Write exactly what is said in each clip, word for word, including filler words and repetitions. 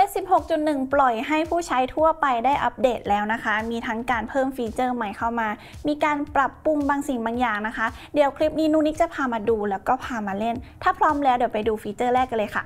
สิบหกจุดหนึ่ง ปล่อยให้ผู้ใช้ทั่วไปได้อัปเดตแล้วนะคะมีทั้งการเพิ่มฟีเจอร์ใหม่เข้ามามีการปรับปรุงบางสิ่งบางอย่างนะคะเดี๋ยวคลิปนี้นุนิกจะพามาดูแล้วก็พามาเล่นถ้าพร้อมแล้วเดี๋ยวไปดูฟีเจอร์แรกกันเลยค่ะ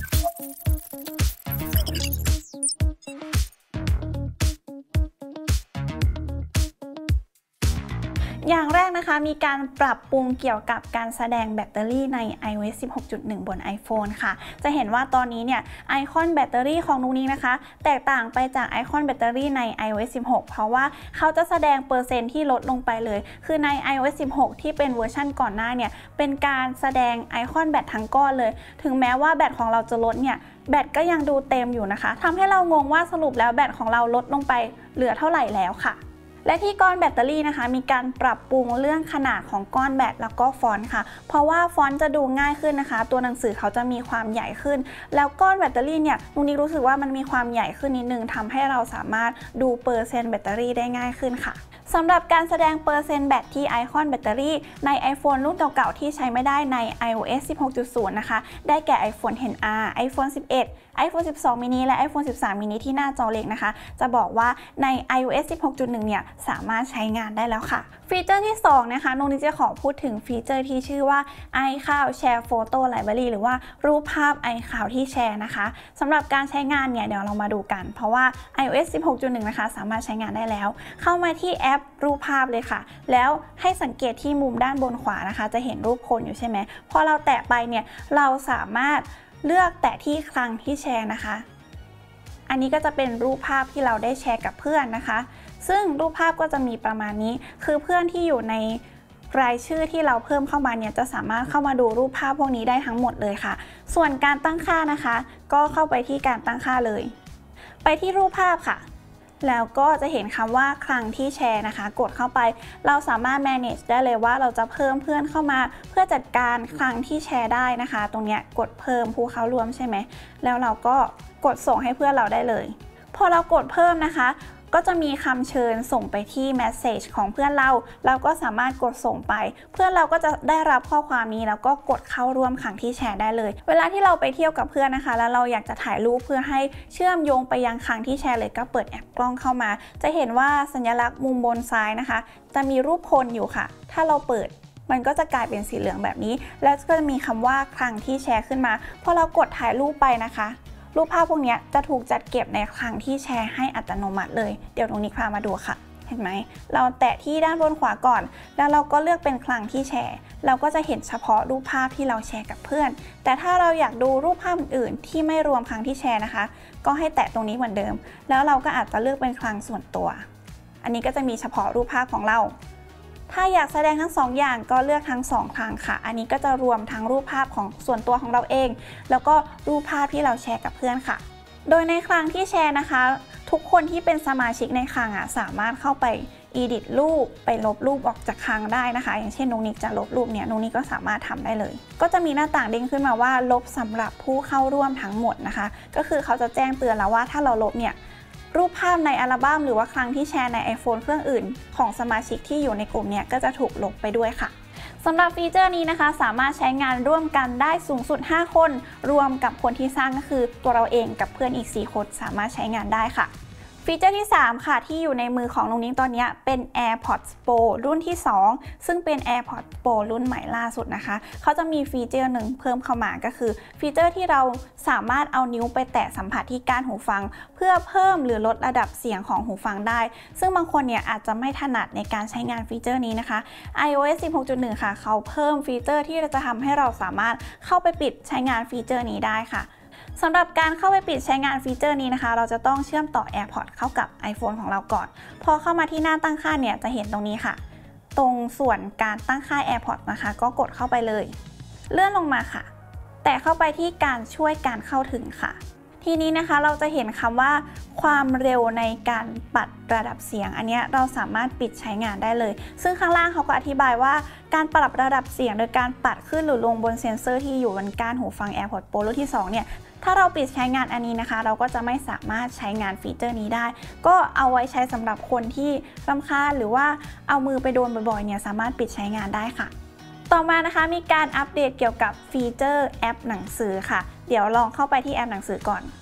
อย่างแรกนะคะมีการปรับปรุงเกี่ยวกับการแสดงแบตเตอรี่ใน ไอ โอ เอส สิบหกจุดหนึ่ง บน iPhone ค่ะจะเห็นว่าตอนนี้เนี่ยไอคอนแบตเตอรี่ของนุนิกนะคะแตกต่างไปจากไอคอนแบตเตอรี่ใน ไอ โอ เอส สิบหก เพราะว่าเขาจะแสดงเปอร์เซ็นต์ที่ลดลงไปเลยคือใน ไอ โอ เอส สิบหก ที่เป็นเวอร์ชันก่อนหน้าเนี่ยเป็นการแสดงไอคอนแบตทั้งก้อนเลยถึงแม้ว่าแบตของเราจะลดเนี่ยแบตก็ยังดูเต็มอยู่นะคะทำให้เรางงว่าสรุปแล้วแบตของเราลดลงไปเหลือเท่าไหร่แล้วค่ะและที่ก้อนแบตเตอรี่นะคะมีการปรับปรุงเรื่องขนาดของก้อนแบตแล้วก็ฟอนต์ค่ะเพราะว่าฟอนต์จะดูง่ายขึ้นนะคะตัวหนังสือเขาจะมีความใหญ่ขึ้นแล้วก้อนแบตเตอรี่เนี่ยนุนิกรู้สึกว่ามันมีความใหญ่ขึ้นนิดนึงทำให้เราสามารถดูเปอร์เซ็นต์แบตเตอรี่ได้ง่ายขึ้นค่ะสำหรับการแสดงเปอร์เซ็นต์แบตที่ไอคอนแบตเตอรี่ใน iPhone รุ่นเก่าๆที่ใช้ไม่ได้ใน ไอ โอ เอส สิบหกจุดศูนย์ นะคะได้แก่ iPhone เท็น อาร์ iPhone สิบเอ็ด iPhone สิบสอง mini และ iPhone สิบสาม mini ที่หน้าจอเล็กนะคะจะบอกว่าใน ไอ โอ เอส สิบหกจุดหนึ่ง เนี่ยสามารถใช้งานได้แล้วค่ะฟีเจอร์ที่สองนะคะนุนิกจะขอพูดถึงฟีเจอร์ที่ชื่อว่า iCloud Share Photo Library หรือว่ารูปภาพ iCloud ที่แชร์นะคะสำหรับการใช้งานเนี่ยเดี๋ยวเรามาดูกันเพราะว่า ไอ โอ เอส สิบหกจุดหนึ่ง นะคะสามารถใช้งานได้แล้วเข้ามาที่แอปรูปภาพเลยค่ะแล้วให้สังเกตที่มุมด้านบนขวานะคะจะเห็นรูปคนอยู่ใช่ไหมพอเราแตะไปเนี่ยเราสามารถเลือกแตะที่คลังที่แชร์นะคะอันนี้ก็จะเป็นรูปภาพที่เราได้แชร์กับเพื่อนนะคะซึ่งรูปภาพก็จะมีประมาณนี้คือเพื่อนที่อยู่ในรายชื่อที่เราเพิ่มเข้ามาเนี่ยจะสามารถเข้ามาดูรูปภาพพวกนี้ได้ทั้งหมดเลยค่ะส่วนการตั้งค่านะคะก็เข้าไปที่การตั้งค่าเลยไปที่รูปภาพค่ะแล้วก็จะเห็นคำว่าคลังที่แชร์นะคะกดเข้าไปเราสามารถ manage ได้เลยว่าเราจะเพิ่มเพื่อนเข้ามาเพื่อจัดการคลังที่แชร์ได้นะคะตรงนี้กดเพิ่มผู้เข้าร่วมใช่ไหมแล้วเราก็กดส่งให้เพื่อนเราได้เลยพอเรากดเพิ่มนะคะก็จะมีคำเชิญส่งไปที่ message ของเพื่อนเราเราก็สามารถกดส่งไปเพื่อนเราก็จะได้รับข้อความนี้แล้วก็กดเข้าร่วมคลังที่แชร์ได้เลยเวลาที่เราไปเที่ยวกับเพื่อนนะคะแล้วเราอยากจะถ่ายรูปเพื่อให้เชื่อมโยงไปยังคลังที่แชร์เลยก็เปิดแอปกล้องเข้ามาจะเห็นว่าสัญลักษณ์มุมบนซ้ายนะคะจะมีรูปคนอยู่ค่ะถ้าเราเปิดมันก็จะกลายเป็นสีเหลืองแบบนี้แล้วก็จะมีคำว่าคลังที่แชร์ขึ้นมาพอเรากดถ่ายรูปไปนะคะรูปภาพพวกนี้จะถูกจัดเก็บในคลังที่แชร์ให้อัตโนมัติเลยเดี๋ยวตรงนี้พามาดูค่ะเห็นไหมเราแตะที่ด้านบนขวาก่อนแล้วเราก็เลือกเป็นคลังที่แชร์เราก็จะเห็นเฉพาะรูปภาพที่เราแชร์กับเพื่อนแต่ถ้าเราอยากดูรูปภาพอื่นที่ไม่รวมคลังที่แชร์นะคะก็ให้แตะตรงนี้เหมือนเดิมแล้วเราก็อาจจะเลือกเป็นคลังส่วนตัวอันนี้ก็จะมีเฉพาะรูปภาพของเราถ้าอยากแสดงทั้งสองอย่างก็เลือกทั้งสองคลังค่ะอันนี้ก็จะรวมทั้งรูปภาพของส่วนตัวของเราเองแล้วก็รูปภาพที่เราแชร์กับเพื่อนค่ะโดยในคลังที่แชร์นะคะทุกคนที่เป็นสมาชิกในคลังอ่ะสามารถเข้าไป edit รูปไปลบรูปออกจากคลังได้นะคะอย่างเช่นนุนิกจะลบรูปเนี่ยนุนิกก็สามารถทำได้เลยก็จะมีหน้าต่างเด้งขึ้นมาว่าลบสำหรับผู้เข้าร่วมทั้งหมดนะคะก็คือเขาจะแจ้งเตือนแล้วว่าถ้าเราลบเนี่ยรูปภาพในอัลบั้มหรือว่าคลังที่แชร์ใน iPhone เครื่องอื่นของสมาชิกที่อยู่ในกลุ่มเนี่ยก็จะถูกลบไปด้วยค่ะสำหรับฟีเจอร์นี้นะคะสามารถใช้งานร่วมกันได้สูงสุดห้าคนรวมกับคนที่สร้างก็คือตัวเราเองกับเพื่อนอีกสี่คนสามารถใช้งานได้ค่ะฟีเจอร์ที่สามค่ะที่อยู่ในมือของนุนิกตอนนี้เป็น AirPods Pro รุ่นที่สองซึ่งเป็น AirPods Pro รุ่นใหม่ล่าสุดนะคะเขาจะมีฟีเจอร์หนึ่งเพิ่มเข้ามาก็คือฟีเจอร์ที่เราสามารถเอานิ้วไปแตะสัมผัสที่ก้านหูฟังเพื่อเพิ่มหรือลดระดับเสียงของหูฟังได้ซึ่งบางคนเนี่ยอาจจะไม่ถนัดในการใช้งานฟีเจอร์นี้นะคะ ไอ โอ เอส สิบหกจุดหนึ่ง ค่ะเขาเพิ่มฟีเจอร์ที่จะทำให้เราสามารถเข้าไปปิดใช้งานฟีเจอร์นี้ได้ค่ะสำหรับการเข้าไปปิดใช้งานฟีเจอร์นี้นะคะเราจะต้องเชื่อมต่อ AirPods เข้ากับ iPhone ของเราก่อนพอเข้ามาที่หน้าตั้งค่าเนี่ยจะเห็นตรงนี้ค่ะตรงส่วนการตั้งค่า AirPods นะคะก็กดเข้าไปเลยเลื่อนลงมาค่ะแต่เข้าไปที่การช่วยการเข้าถึงค่ะทีนี้นะคะเราจะเห็นคำว่าความเร็วในการปัดระดับเสียงอันนี้เราสามารถปิดใช้งานได้เลยซึ่งข้างล่างเขาก็อธิบายว่าการปรับระดับเสียงโดยการปัดขึ้นหรือลงบนเซ็นเซอร์ที่อยู่บนก้านหูฟัง AirPods Pro รุ่นที่สองเนี่ยถ้าเราปิดใช้งานอันนี้นะคะเราก็จะไม่สามารถใช้งานฟีเจอร์นี้ได้ก็เอาไว้ใช้สำหรับคนที่รำคาญหรือว่าเอามือไปโดนบ่อยๆเนี่ยสามารถปิดใช้งานได้ค่ะต่อมานะคะมีการอัปเดตเกี่ยวกับฟีเจอร์แอปหนังสือค่ะเดี๋ยวลองเข้าไปที่แอปหนังสือก่อน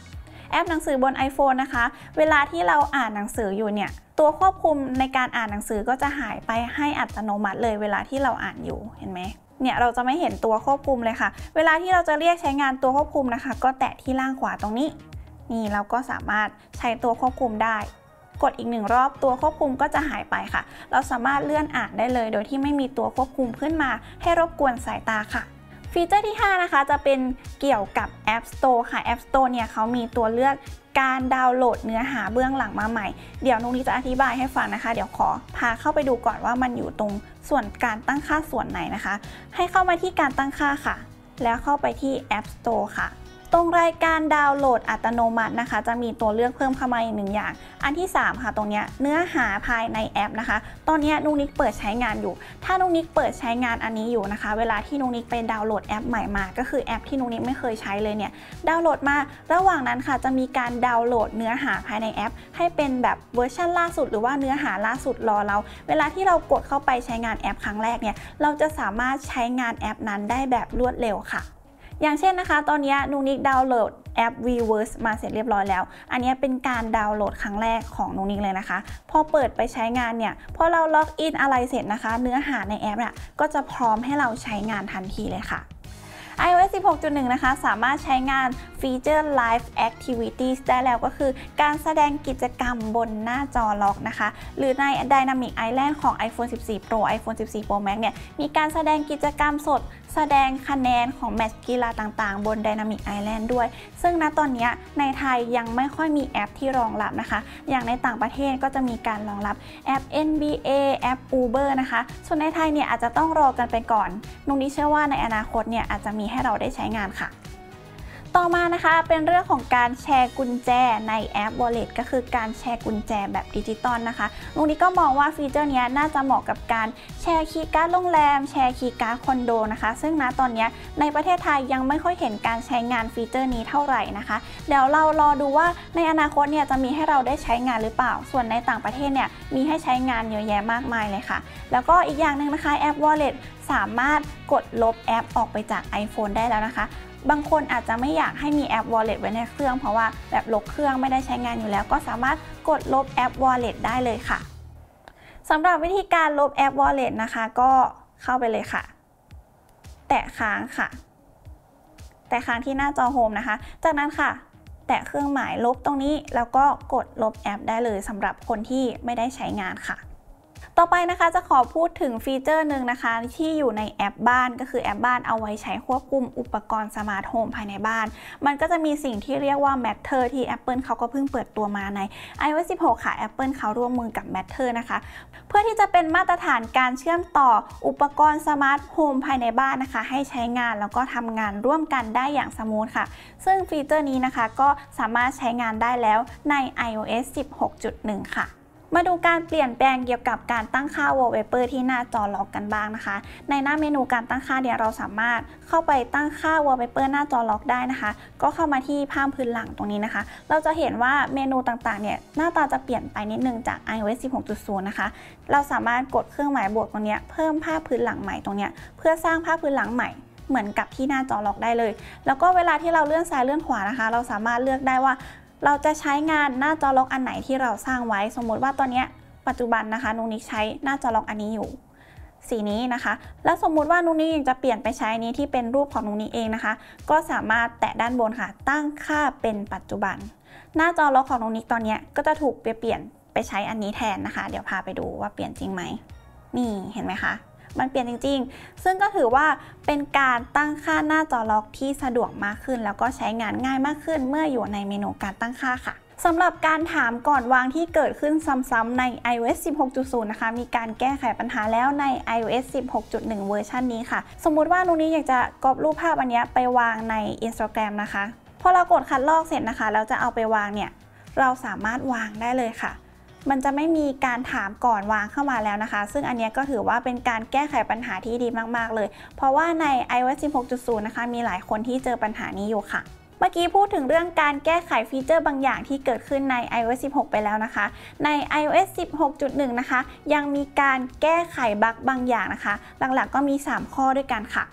แอปหนังสือบน iPhone นะคะเวลาที่เราอ่านหนังสืออยู่เนี่ยตัวควบคุมในการอ่านหนังสือก็จะหายไปให้อัตโนมัติเลยเวลาที่เราอ่านอยู่เห็นไหมเนี่ยเราจะไม่เห็นตัวควบคุมเลยค่ะเวลาที่เราจะเรียกใช้งานตัวควบคุมนะคะก็แตะที่ล่างขวาตรงนี้นี่เราก็สามารถใช้ตัวควบคุมได้กดอีกหนึ่งรอบตัวควบคุมก็จะหายไปค่ะเราสามารถเลื่อนอ่านได้เลยโดยที่ไม่มีตัวควบคุมขึ้นมาให้รบกวนสายตาค่ะฟีเจอร์ที่ห้านะคะจะเป็นเกี่ยวกับ App Store ค่ะ App Store เนี่ยเขามีตัวเลือกการดาวน์โหลดเนื้อหาเบื้องหลังมาใหม่เดี๋ยวนุ้งนี้จะอธิบายให้ฟังนะคะเดี๋ยวขอพาเข้าไปดูก่อนว่ามันอยู่ตรงส่วนการตั้งค่าส่วนไหนนะคะให้เข้ามาที่การตั้งค่าค่ะแล้วเข้าไปที่ App Store ค่ะตรงรายการดาวน์โหลดอัตโนมัตินะคะจะมีตัวเลือกเพิ่มเข้ามาอีกหนึ่งอย่างอันที่สามค่ะตรงนี้เนื้อหาภายในแอปนะคะตอนนี้นุ้งนิกเปิดใช้งานอยู่ถ้านุ้งนิกเปิดใช้งานอันนี้อยู่นะคะเวลาที่นุ้งนิกไปดาวน์โหลดแอปใหม่มาก็คือแอปที่นุ้งนิกไม่เคยใช้เลยเนี่ยดาวน์โหลดมาระหว่างนั้นค่ะจะมีการดาวน์โหลดเนื้อหาภายในแอปให้เป็นแบบเวอร์ชันล่าสุดหรือว่าเนื้อหาล่าสุดรอเราเวลาที่เรากดเข้าไปใช้งานแอปครั้งแรกเนี่ยเราจะสามารถใช้งานแอปนั้นได้แบบรวดเร็วค่ะอย่างเช่นนะคะตอนนี้นุ้งนิกดาวน์โหลดแอป Weverse มาเสร็จเรียบร้อยแล้วอันนี้เป็นการดาวน์โหลดครั้งแรกของนุ้งนิกเลยนะคะพอเปิดไปใช้งานเนี่ยพอเราล็อกอินอะไรเสร็จนะคะเนื้อหาในแอปเนี่ยก็จะพร้อมให้เราใช้งานทันทีเลยค่ะ ไอ โอ เอส สิบหกจุดหนึ่ง นะคะสามารถใช้งานฟีเจอร์ Live Activities ได้แล้วก็คือการแสดงกิจกรรมบนหน้าจอล็อกนะคะหรือใน Dynamic Island ของ iPhone สิบสี่ Pro iPhone สิบสี่ Pro Max เนี่ยมีการแสดงกิจกรรมสดแสดงคะแนนของแมตช์กีฬาต่างๆบน Dynamic Island ด้วยซึ่งณตอนนี้ในไทยยังไม่ค่อยมีแอปที่รองรับนะคะอย่างในต่างประเทศก็จะมีการรองรับแอป เอ็น บี เอ แอป Uber นะคะส่วนในไทยเนี่ยอาจจะต้องรอกันไปก่อนนุ้งนี้เชื่อว่าในอนาคตเนี่ยอาจจะมีให้เราได้ใช้งานค่ะต่อมานะคะเป็นเรื่องของการแชร์กุญแจในแอป Wallet ก็คือการแชร์กุญแจแบบดิจิตอลนะคะนุ้งนี้ก็มองว่าฟีเจอร์นี้น่าจะเหมาะกับการแชร์คีย์การ์ดโรงแรมแชร์คีย์การ์ดคอนโดนะคะซึ่งณตอนนี้ในประเทศไทยยังไม่ค่อยเห็นการใช้งานฟีเจอร์นี้เท่าไหร่นะคะเดี๋ยวเรารอดูว่าในอนาคตเนี่ยจะมีให้เราได้ใช้งานหรือเปล่าส่วนในต่างประเทศเนี่ยมีให้ใช้งานเยอะแยะมากมายเลยค่ะแล้วก็อีกอย่างหนึ่งนะคะแอป Wallet สามารถกดลบแอปออกไปจาก iPhone ได้แล้วนะคะบางคนอาจจะไม่อยากให้มีแอป Wallet ไว้ในเครื่องเพราะว่าแบบลบเครื่องไม่ได้ใช้งานอยู่แล้วก็สามารถกดลบแอป Wallet ได้เลยค่ะสำหรับวิธีการลบแอป Wallet นะคะก็เข้าไปเลยค่ะแตะค้างค่ะแตะค้างที่หน้าจอโฮมนะคะจากนั้นค่ะแตะเครื่องหมายลบตรงนี้แล้วก็กดลบแอปได้เลยสำหรับคนที่ไม่ได้ใช้งานค่ะต่อไปนะคะจะขอพูดถึงฟีเจอร์หนึ่งนะคะที่อยู่ในแอปบ้านก็คือแอปบ้านเอาไว้ใช้ควบคุมอุปกรณ์สมาร์ทโฮมภายในบ้านมันก็จะมีสิ่งที่เรียกว่า Matter ที่ Apple เขาก็เพิ่งเปิดตัวมาใน ไอ โอ เอส สิบหก ค่ะ Apple เขาร่วมมือกับ Matter นะคะเพื่อที่จะเป็นมาตรฐานการเชื่อมต่ออุปกรณ์สมาร์ทโฮมภายในบ้านนะคะให้ใช้งานแล้วก็ทำงานร่วมกันได้อย่างสมูทค่ะซึ่งฟีเจอร์นี้นะคะก็สามารถใช้งานได้แล้วใน ไอ โอ เอส สิบหกจุดหนึ่ง ค่ะมาดูการเปลี่ยนแปลงเกี่ยวกับการตั้งค่า Wallpaper ที่หน้าจอล็อกกันบ้างนะคะในหน้าเมนูการตั้งค่าเนี่ยเราสามารถเข้าไปตั้งค่า Wallpaper หน้าจอล็อกได้นะคะก็เข้ามาที่ภาพพื้นหลังตรงนี้นะคะเราจะเห็นว่าเมนูต่างๆเนี่ยหน้าตาจะเปลี่ยนไปนิดนึงจาก ไอ โอ เอส สิบหกจุดศูนย์ นะคะเราสามารถกดเครื่องหมายบวกตรงนี้เพิ่มภาพพื้นหลังใหม่ตรงนี้เพื่อสร้างภาพพื้นหลังใหม่เหมือนกับที่หน้าจอล็อกได้เลยแล้วก็เวลาที่เราเลื่อนซ้ายเลื่อนขวานะคะเราสามารถเลือกได้ว่าเราจะใช้งานหน้าจอล็อกอันไหนที่เราสร้างไว้สมมติว่าตอนนี้ปัจจุบันนะคะนุ้งนิกใช้หน้าจอล็อกอันนี้อยู่สีนี้นะคะแล้วสมมุติว่านุ้งนิกยังจะเปลี่ยนไปใช้นี้ที่เป็นรูปของนุ้งนิกเองนะคะก็สามารถแตะด้านบนค่ะตั้งค่าเป็นปัจจุบันหน้าจอล็อกของนุ้งนิกตอนนี้ก็จะถูกเปลี่ยนไปใช้อันนี้แทนนะคะเดี๋ยวพาไปดูว่าเปลี่ยนจริงไหมนี่เห็นไหมคะมันเปลี่ยนจริงๆซึ่งก็ถือว่าเป็นการตั้งค่าหน้าจอล็อกที่สะดวกมากขึ้นแล้วก็ใช้งานง่ายมากขึ้นเมื่ออยู่ในเมนูการตั้งค่าค่ะสำหรับการถามก่อนวางที่เกิดขึ้นซ้ำๆใน ไอ โอ เอส สิบหกจุดศูนย์ นะคะมีการแก้ไขปัญหาแล้วใน ไอ โอ เอส สิบหกจุดหนึ่ง เวอร์ชันนี้ค่ะสมมุติว่านุ้งนี้อยากจะก๊อปรูปภาพอันนี้ไปวางใน Instagram นะคะพอเรากดคัดลอกเสร็จนะคะแล้วจะเอาไปวางเนี่ยเราสามารถวางได้เลยค่ะมันจะไม่มีการถามก่อนวางเข้ามาแล้วนะคะซึ่งอันนี้ก็ถือว่าเป็นการแก้ไขปัญหาที่ดีมากๆเลยเพราะว่าใน ไอ โอ เอส สิบหกจุดศูนย์ นะคะมีหลายคนที่เจอปัญหานี้อยู่ค่ะเมื่อกี้พูดถึงเรื่องการแก้ไขฟีเจอร์บางอย่างที่เกิดขึ้นใน ไอ โอ เอส สิบหก ไปแล้วนะคะใน ไอ โอ เอส สิบหกจุดหนึ่ง นะคะยังมีการแก้ไขบั๊กบางอย่างนะคะหลักๆก็มีสามข้อด้วยกันค่ะ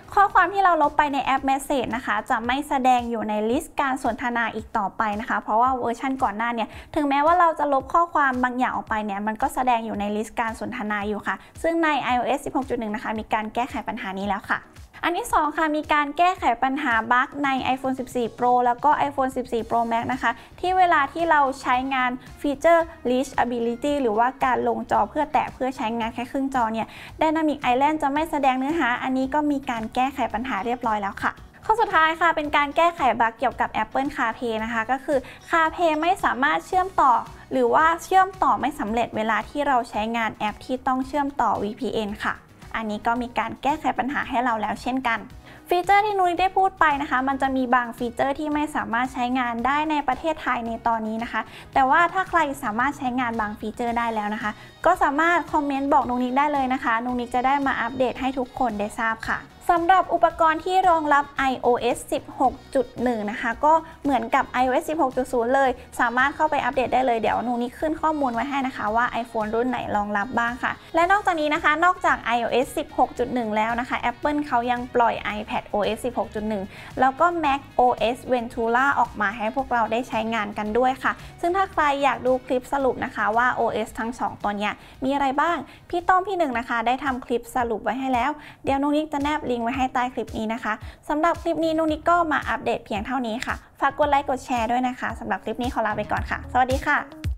ข้อความที่เราลบไปในแอป Message นะคะจะไม่แสดงอยู่ในลิสต์การสนทนาอีกต่อไปนะคะเพราะว่าเวอร์ชันก่อนหน้าเนี่ยถึงแม้ว่าเราจะลบข้อความบางอย่างออกไปเนี่ยมันก็แสดงอยู่ในลิสต์การสนทนาอยู่ค่ะซึ่งใน ไอ โอ เอส สิบหกจุดหนึ่ง นะคะมีการแก้ไขปัญหานี้แล้วค่ะอันที่สองค่ะมีการแก้ไขปัญหาบั๊กใน iPhone สิบสี่ Pro แล้วก็ iPhone สิบสี่ Pro Max นะคะที่เวลาที่เราใช้งานฟีเจอร์ Reachability หรือว่าการลงจอเพื่อแตะเพื่อใช้งานแค่ครึ่งจอเนี่ย Dynamic Island จะไม่แสดงเนื้อหาอันนี้ก็มีการแก้ไขปัญหาเรียบร้อยแล้วค่ะข้อสุดท้ายค่ะเป็นการแก้ไขบั๊กเกี่ยวกับ Apple CarPlay นะคะก็คือ CarPlay ไม่สามารถเชื่อมต่อหรือว่าเชื่อมต่อไม่สำเร็จเวลาที่เราใช้งานแอปที่ต้องเชื่อมต่อ วี พี เอ็น ค่ะอันนี้ก็มีการแก้ไขปัญหาให้เราแล้วเช่นกันฟีเจอร์ที่นุ้ยได้พูดไปนะคะมันจะมีบางฟีเจอร์ที่ไม่สามารถใช้งานได้ในประเทศไทยในตอนนี้นะคะแต่ว่าถ้าใครสามารถใช้งานบางฟีเจอร์ได้แล้วนะคะก็สามารถคอมเมนต์บอกนุ้ยได้เลยนะคะนุ้ยจะได้มาอัปเดตให้ทุกคนได้ทราบค่ะสำหรับอุปกรณ์ที่รองรับ ไอ โอ เอส สิบหกจุดหนึ่ง นะคะก็เหมือนกับ ไอ โอ เอส สิบหกจุดศูนย์ เลยสามารถเข้าไปอัปเดตได้เลยเดี๋ยวนุ้ยขึ้นข้อมูลไว้ให้นะคะว่า iPhone รุ่นไหนรองรับบ้างค่ะและนอกจากนี้นะคะนอกจาก ไอ โอ เอส สิบหกจุดหนึ่ง แล้วนะคะ Apple เขายังปล่อย iPadOS สิบหกจุดหนึ่ง แล้วก็ macOS Ventura ออกมาให้พวกเราได้ใช้งานกันด้วยค่ะซึ่งถ้าใครอยากดูคลิปสรุปนะคะว่า โอ เอส ทั้งสองตัวนี้มีอะไรบ้างพี่ต้อมพี่หนึ่งนะคะได้ทำคลิปสรุปไว้ให้แล้วเดี๋ยวนุ้ยจะแนบลิงก์ไว้ให้ใต้คลิปนี้นะคะสำหรับคลิปนี้นุ้ยก็มาอัปเดตเพียงเท่านี้ค่ะฝากกดไลค์กดแชร์ด้วยนะคะสำหรับคลิปนี้ขอลาไปก่อนค่ะสวัสดีค่ะ